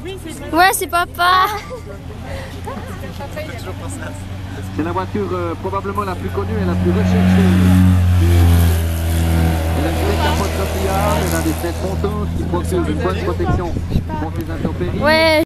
Ouais, c'est papa. C'est la voiture probablement la plus connue et la plus recherchée. Elle a une très capote coquillard, elle a des fenêtres montantes qui procurent une bonne protection contre les intempéries. Ouais.